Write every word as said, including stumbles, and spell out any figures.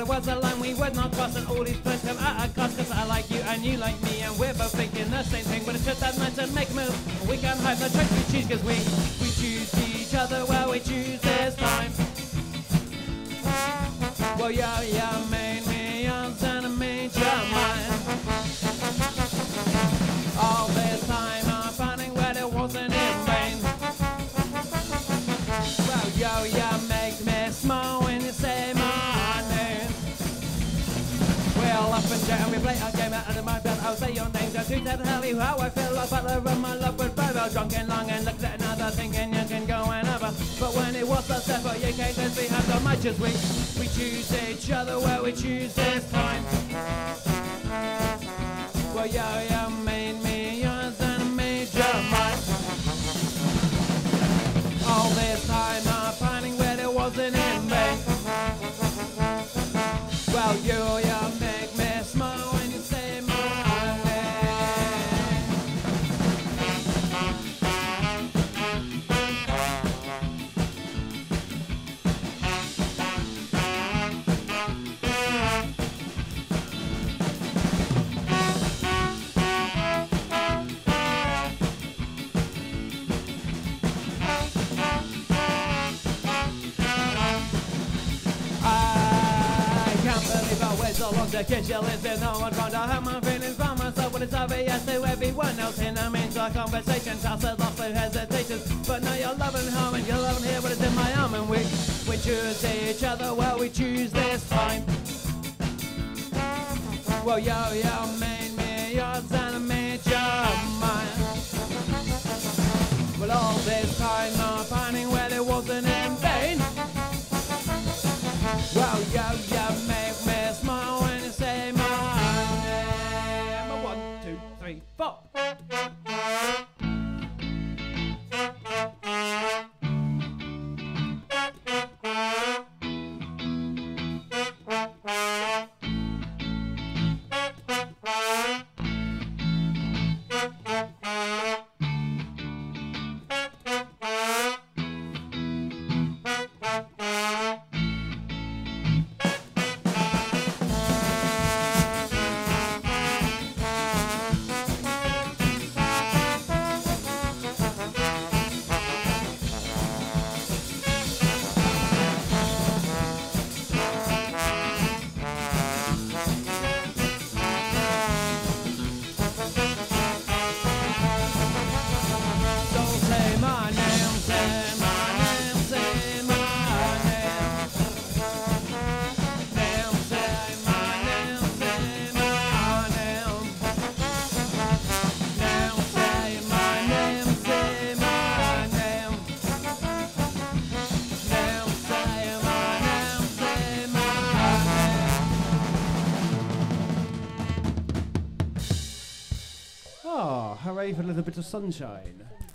was alone, we would not cross, and all these plans come at a cost. Cause I like you and you like me, and we're both thinking the same thing. But it's just that night to make a move. We can hope no choice we choose, cause we, we choose each other, well, we choose this time. Well, yo, you made me yours and I made you mine. All this time I'm finding where it wasn't in vain. Well, yo, you make me smile when you say my name. We'll up and down, we play a game out of the mind, but I'll say your name just to tell you how I feel. Like butler of my love with brother, drunk and long and looked at another thinking you can go whenever. But when it was the step, you can't cause we have so much as we We choose each other, well, we choose this time. Well, yo, you made me yours and I made you mine. All this time I'm finding where there wasn't in vain. Well, you, you make me smile when you say my so long to kiss your lips, there's no one trying to hurt my feelings from myself. When it's obvious to everyone else in the means of conversations, I said lost through hesitations. But now you're loving home and you're loving here, but it's in my arm. And we, we choose each other, well, we choose this time. Well, yo, yo made me yours and I made you mine. Well, all this time I'm finding where there wasn't in vain. Well, yo, yo make me smile when you say my name. One, two, three, four. Ah, hooray for a little bit of sunshine.